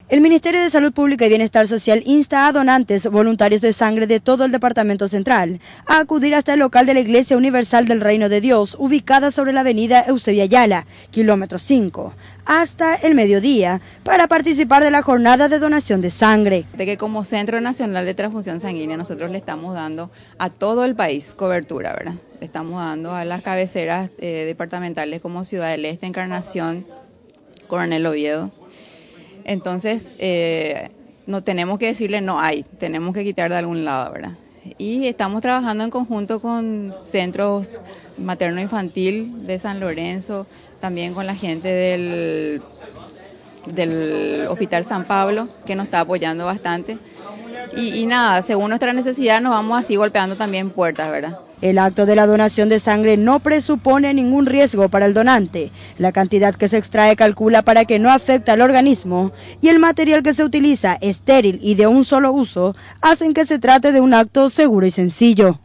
El Ministerio de Salud Pública y Bienestar Social insta a donantes voluntarios de sangre de todo el Departamento Central a acudir hasta el local de la Iglesia Universal del Reino de Dios, ubicada sobre la avenida Eusebio Ayala, kilómetro 5, hasta el mediodía, para participar de la jornada de donación de sangre. De que como Centro Nacional de Transfusión Sanguínea nosotros le estamos dando a todo el país cobertura, ¿verdad? Le estamos dando a las cabeceras departamentales como Ciudad del Este, Encarnación, Coronel Oviedo. Entonces, no tenemos que decirle no hay, tenemos que quitar de algún lado, ¿verdad? Y estamos trabajando en conjunto con centros materno-infantil de San Lorenzo, también con la gente del Hospital San Pablo, que nos está apoyando bastante. Y nada, según nuestra necesidad nos vamos así golpeando también puertas, ¿verdad? El acto de la donación de sangre no presupone ningún riesgo para el donante. La cantidad que se extrae calcula para que no afecte al organismo y el material que se utiliza, estéril y de un solo uso, hacen que se trate de un acto seguro y sencillo.